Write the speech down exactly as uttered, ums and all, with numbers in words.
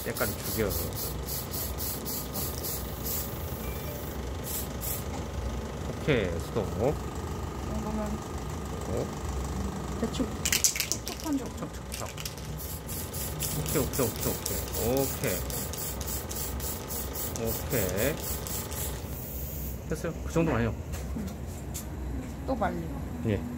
때까지 죽여. 오케이, 스톱. 이 정도면 어? 대충 촉촉한 정 척척척. 오케이, 오케이, 오케이, 오케이. 오케이. 오케이. 됐어요. 그 정도는 아니에요. 또 말리고. 예.